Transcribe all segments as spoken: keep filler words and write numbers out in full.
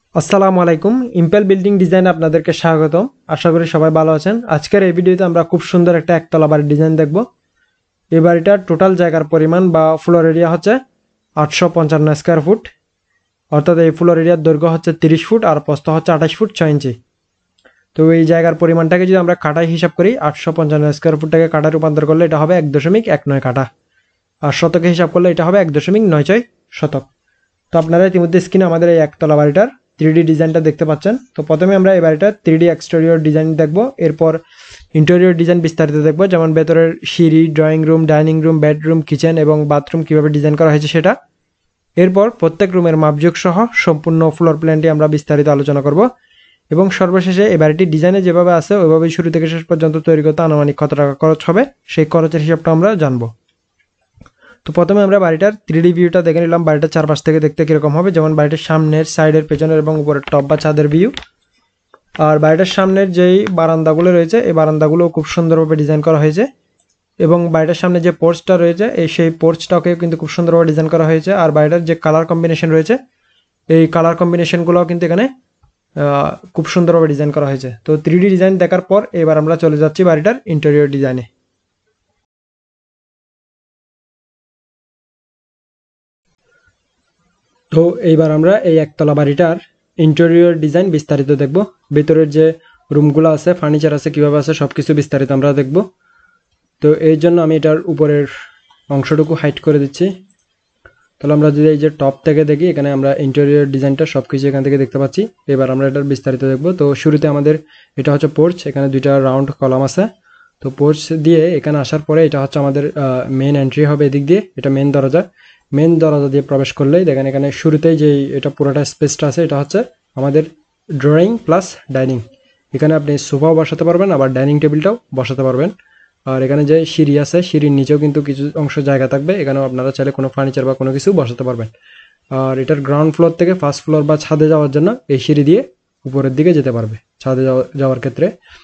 আসসালামু আলাইকুম impel building design আপনাদেরকে স্বাগতম। আশা করি সবাই ভালো আছেন। আজকের এই ভিডিওতে আমরা খুব সুন্দর একটা একতলা বাড়ির ডিজাইন দেখব। এই বাড়িটার টোটাল জায়গার পরিমাণ বা ফ্লোর এরিয়া হচ্ছে আটশো পঞ্চান্ন স্কোয়ার ফুট, অর্থাৎ এই ফ্লোর এরিয়ার দৈর্ঘ্য হচ্ছে তিরিশ ফুট আর প্রস্থ হচ্ছে আঠাশ ফুট ছয় ইঞ্চি। তো এই জায়গার পরিমাণটাকে যদি আমরা কাঠায় হিসাব করি, আটশো পঞ্চান্ন স্কোয়ার ফুটটাকে কাঠায় রূপান্তর করলে এটা হবে এক দশমিক এক নয় কাঠা, আর শতকে হিসাব করলে এটা হবে এক দশমিক নয় ছয় শতক। তো আপনারা ইতিমধ্যে স্ক্রিনে আমাদের এই একতলা বাড়িটার থ্রি ডি ডিজাইনটা দেখতে পাচ্ছেন। তো প্রথমে আমরা এই বাড়িটার থ্রি ডি এক্সটেরিয়র ডিজাইন দেখব, এরপর ইন্টেরিয়র ডিজাইন বিস্তারিত দেখব, যেমন ভেতরের সিঁড়ি, drawing room, dining room, bedroom, kitchen এবং বাথরুম কীভাবে ডিজাইন করা হয়েছে সেটা। এরপর প্রত্যেক রুমের মাপযোগ সহ সম্পূর্ণ ফ্লোর প্ল্যানটি আমরা বিস্তারিত আলোচনা করব এবং সর্বশেষে এই বাড়িটি ডিজাইনে যেভাবে আছে ওইভাবেই শুরু থেকে শেষ পর্যন্ত তৈরি করতে আনুমানিক কত টাকা খরচ হবে সেই খরচের হিসাবটা আমরা জানবো। তো প্রথমে আমরা বাড়িটার থ্রি ডি ভিউটা দেখে নিলাম, বাড়িটার চারপাশ থেকে দেখতে কীরকম হবে, যেমন বাড়িটার সামনের, সাইডের, পেছনের এবং উপরের টপ বা ছাদের ভিউ। আর বাড়িটার সামনের যেই বারান্দাগুলো রয়েছে এই বারান্দাগুলো খুব সুন্দরভাবে ডিজাইন করা হয়েছে এবং বাড়িটার সামনে যে পোর্চটা রয়েছে এই সেই পোর্চটাকেও কিন্তু খুব সুন্দরভাবে ডিজাইন করা হয়েছে। আর বাড়িটার যে কালার কম্বিনেশন রয়েছে এই কালার কম্বিনেশনগুলোও কিন্তু এখানে খুব সুন্দরভাবে ডিজাইন করা হয়েছে। তো থ্রি ডি ডিজাইন দেখার পর এবার আমরা চলে যাচ্ছি বাড়িটার ইন্টেরিয়র ডিজাইনে। তো এইবার আমরা এই একতলা বাড়িটার ইন্টেরিয়র ডিজাইন বিস্তারিত দেখব। ভেতরের যে রুমগুলো আছে, ফার্নিচার আছে, কীভাবে আছে সব কিছু বিস্তারিত আমরা দেখব। তো এই জন্য আমি এটার উপরের অংশটুকু হাইট করে দিচ্ছি। তাহলে আমরা যদি এই যে টপ থেকে দেখি, এখানে আমরা ইন্টেরিয়র ডিজাইনটা সব কিছু এখান থেকে দেখতে পাচ্ছি। এবার আমরা এটার বিস্তারিত দেখব। তো শুরুতে আমাদের এটা হচ্ছে পোর্চ, এখানে দুইটা রাউন্ড কলাম আছে। তো পোর্চ দিয়ে এখানে আসার পরে এটা হচ্ছে আমাদের মেন এন্ট্রি হবে এদিক দিয়ে, এটা মেন দরজা। মেন দরজা দিয়ে প্রবেশ করলেই দেখেন এখানে শুরুতেই যে এটা পুরোটা স্পেসটা আছে এটা হচ্ছে আমাদের ড্রয়িং প্লাস ডাইনিং। এখানে আপনি সোফাও বসাতে পারবেন, আবার ডাইনিং টেবিলটাও বসাতে পারবেন। আর এখানে যে সিঁড়ি আছে সিঁড়ির নিচেও কিন্তু কিছু অংশ জায়গা থাকবে, এখানেও আপনারা চাইলে কোনো ফার্নিচার বা কোনো কিছু বসাতে পারবেন। আর এটার গ্রাউন্ড ফ্লোর থেকে ফার্স্ট ফ্লোর বা ছাদে যাওয়ার জন্য এই সিঁড়ি দিয়ে উপরের দিকে যেতে পারবে ছাদে যাওয়ার ক্ষেত্রে।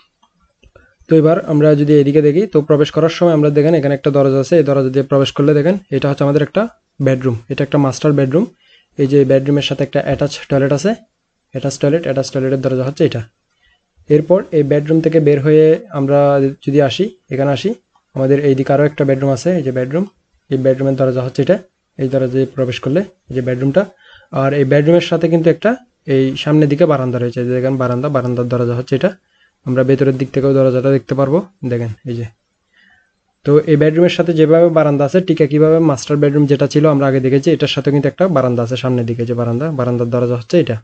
তো এবার আমরা যদি এদিকে দেখি, তো প্রবেশ করার সময় আমরা দেখেন এখানে একটা দরজা আছে, এই দরজা দিয়ে প্রবেশ করলে দেখেন এটা হচ্ছে আমাদের একটা বেডরুম, এটা একটা মাস্টার বেডরুম। এই যে বেডরুমের সাথে একটা অ্যাটাচ টয়লেট আছে, অ্যাটাচ টয়লেট, অ্যাটাচ টয়লেটের দরজা হচ্ছে এটা। এরপর এই বেডরুম থেকে বের হয়ে আমরা যদি আসি, এখানে আসি, আমাদের এইদিকে আরও একটা বেডরুম আছে, এই যে বেডরুম, এই বেডরুমের দরজা হচ্ছে এটা। এই দরজা দিয়ে প্রবেশ করলে এই যে বেডরুমটা। আর এই বেডরুমের সাথে কিন্তু একটা এই সামনের দিকে বারান্দা রয়েছে, যে দেখেন বারান্দা, বারান্দার দরজা হচ্ছে এটা। আমরা ভেতরের দিক থেকেও দরজাটা দেখতে পারবো, দেখেন এই যে। তো এই বেডরুমের সাথে যেভাবে বারান্দা আছে ঠিক একইভাবে মাস্টার বেডরুম যেটা ছিল আমরা আগে দেখেছি এটার সাথে কিন্তু একটা বারান্দা আছে সামনের দিকে, যে বারান্দা, বারান্দার দরজা হচ্ছে এটা।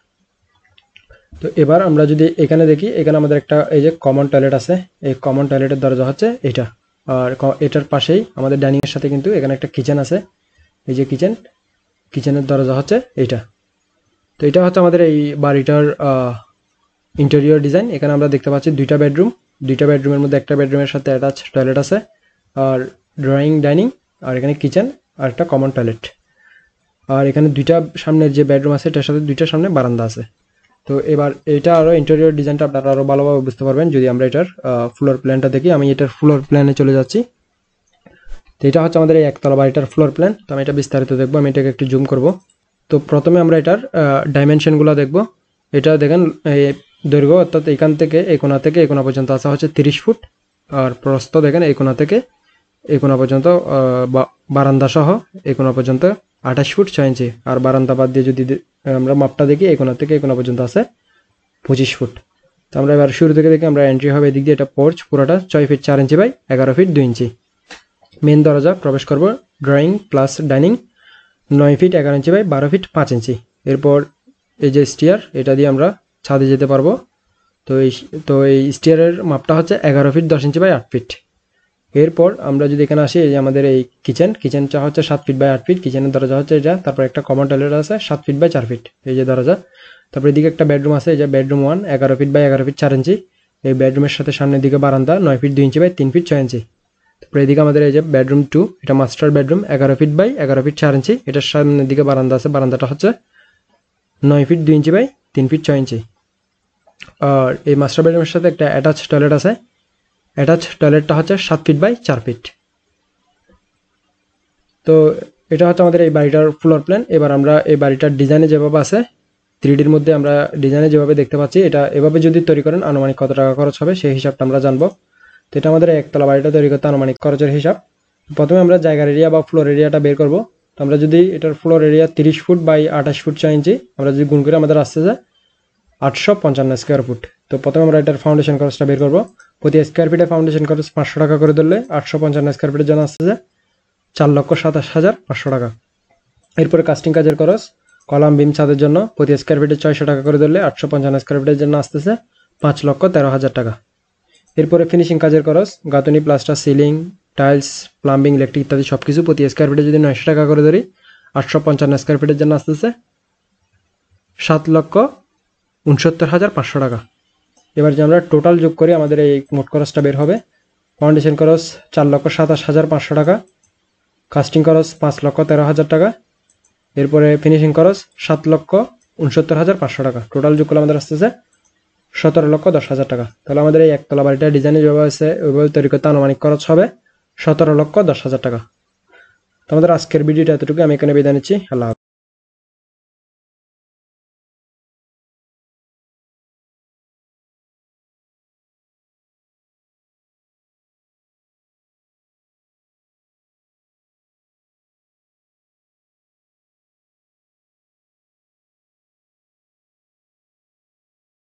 তো এবার আমরা যদি এখানে দেখি, এখানে আমাদের একটা এই যে কমন টয়লেট আছে, এই কমন টয়লেটের দরজা হচ্ছে এটা। আর এটার পাশেই আমাদের ডাইনিংয়ের সাথে কিন্তু এখানে একটা কিচেন আছে, এই যে কিচেন, কিচেনের দরজা হচ্ছে এইটা। তো এটা হচ্ছে আমাদের এই বাড়িটার ইন্টেরিয়র ডিজাইন। এখানে আমরা দেখতে পাচ্ছি দুইটা বেডরুম, দুইটা বেডরুমের মধ্যে একটা বেডরুমের সাথে অ্যাটাচ টয়লেট আছে, আর ড্রয়িং, ডাইনিং, আর এখানে কিচেন আর একটা কমন টয়লেট। আর এখানে দুইটা সামনের যে বেডরুম আছে এটার সাথে দুইটা সামনে বারান্দা আছে। তো এবার এটা আরও ইন্টেরিয়র ডিজাইনটা আপনারা আরও ভালোভাবে বুঝতে পারবেন যদি আমরা এটার ফ্লোর প্ল্যানটা দেখি। আমি এটার ফ্লোর প্ল্যানে চলে যাচ্ছি। তো এটা হচ্ছে আমাদের এই একতলা বাড়িটার ফ্লোর প্ল্যান। তো আমি এটা বিস্তারিত দেখবো, আমি এটাকে একটু জুম করব। তো প্রথমে আমরা এটার ডাইমেনশনগুলো দেখব। এটা দেখেন দৈর্ঘ্য, অর্থাৎ এখান থেকে এই কোণা থেকে এই কোণা পর্যন্ত আসা হচ্ছে তিরিশ ফুট, আর প্রস্থ দেখেন এই কোণা থেকে এই কোণা পর্যন্ত বারান্দা সহ এই কোণা পর্যন্ত আঠাশ ফুট ছয় ইঞ্চি। আর বারান্দা বাদ দিয়ে যদি আমরা মাপটা দেখি এই কোণা থেকে এই কোণা পর্যন্ত আছে পঁচিশ ফুট। তো আমরা এবার শুরু থেকে দেখি আমরা এন্ট্রি হবে এদিক দিয়ে, এটা পোর্চ পুরোটা ছয় ফিট চার ইঞ্চি বাই এগারো ফিট দুই ইঞ্চি। মেন দরজা প্রবেশ করব, ড্রয়িং প্লাস ডাইনিং নয় ফিট এগারো ইঞ্চি বাই বারো ফিট পাঁচ ইঞ্চি। এরপর এই যে স্টিয়ার, এটা দিয়ে আমরা ছাদে যেতে পারবো। তো এই তো এই স্টিয়ারের মাপটা হচ্ছে এগারো ফিট দশ ইঞ্চি বাই আট ফিট। এরপর আমরা যদি এখানে আসি, এই যে আমাদের এই কিচেন, কিচেনটা হচ্ছে সাত ফিট বাই আট ফিট, কিচেনের দরজা হচ্ছে এটা। তারপর একটা কমন টয়লেট আছে সাত ফিট বাই চার ফিট, এই যে দরজা। তারপর এদিকে একটা বেডরুম আছে, এই যে বেডরুম ওয়ান এগারো ফিট বাই এগারো ফিট চার ইঞ্চি। এই বেডরুমের সাথে সামনের দিকে বারান্দা নয় ফিট দুই ইঞ্চি বাই তিন ফিট ছয় ইঞ্চি। তারপরে এদিকে আমাদের এই যে বেডরুম টু, এটা মাস্টার বেডরুম এগারো ফিট বাই এগারো ফিট চার ইঞ্চি। এটার সামনের দিকে বারান্দা আছে, বারান্দাটা হচ্ছে নয় ফিট দুই ইঞ্চি বাই তিন ফিট ছয় ইঞ্চি। আর এই মাস্টার বেডরুমের সাথে একটা অ্যাটাচ টয়লেট আছে, অ্যাটাচ টয়লেটটা হচ্ছে সাত ফিট বাই চার ফিট। তো এটা হচ্ছে আমাদের এই বাড়িটার ফ্লোর প্ল্যান। এবার আমরা এই বাড়িটার ডিজাইনে যেভাবে আছে থ্রি ডির মধ্যে আমরা ডিজাইনে যেভাবে দেখতে পাচ্ছি এটা এভাবে যদি তৈরি করেন আনুমানিক কত টাকা খরচ হবে সেই হিসাবটা আমরা জানবো। তো এটা আমাদের একতলা বাড়িটা তৈরি করতে আনুমানিক খরচের হিসাব। প্রথমে আমরা জায়গার এরিয়া বা ফ্লোর এরিয়াটা বের করব। তো আমরা যদি এটার ফ্লোর এরিয়া তিরিশ ফুট বাই আঠাশ ফুট ছয় ইঞ্চি আমরা যদি গুণ করে আমাদের আসছে যে আটশো পঞ্চান্ন স্কোয়ার ফুট। তো প্রথমে আমরা এটার ফাউন্ডেশন খরচটা বের করবো। প্রতি স্কোয়ার ফিটে ফাউন্ডেশন খরচ পাঁচশো টাকা করে ধরলে আটশো পঞ্চান্ন স্কোয়ার ফিটের জন্য আসছে যে চার লক্ষ সাতাশ হাজার পাঁচশো টাকা। এরপরে কাস্টিং কাজের খরচ কলাম বিম ছাদের জন্য প্রতি স্কোয়ার ফিটে ছয়শো টাকা করে ধরলে আটশো পঞ্চান্ন স্কোয়ার ফিটের জন্য আসতেছে পাঁচ লক্ষ তেরো হাজার টাকা। এরপরে ফিনিশিং কাজের খরচ গাঁথনি, plaster, ceiling, tiles, plumbing, electric ইত্যাদি সব কিছু প্রতি স্কোয়ার ফিটে যদি নয়শো টাকা করে ধরি আটশো পঞ্চান্ন স্কোয়ার ফিটের জন্য আসতেছে সাত লক্ষ উনসত্তর হাজার পাঁচশো টাকা। এবার যে আমরা টোটাল যোগ করি আমাদের এই মোট খরচটা বের হবে। ফাউন্ডেশন খরচ চার লক্ষ সাতাশ হাজার পাঁচশো টাকা, কাস্টিং খরচ পাঁচ লক্ষ তেরো হাজার টাকা, এরপরে ফিনিশিং খরচ সাত লক্ষ উনসত্তর হাজার পাঁচশো টাকা। টোটাল যোগ করলে আমাদের আসতেছে সতেরো লক্ষ দশ হাজার টাকা। তাহলে আমাদের এই একতলা বাড়িটা ডিজাইনে যেভাবে আছে ওইভাবে তৈরি করতে আনুমানিক খরচ হবে সতেরো লক্ষ দশ হাজার টাকা। তো আমাদের আজকের ভিডিওটা এতটুকু, আমি এখানে বিদায় নিচ্ছি। আল্লাহ হাফেজ।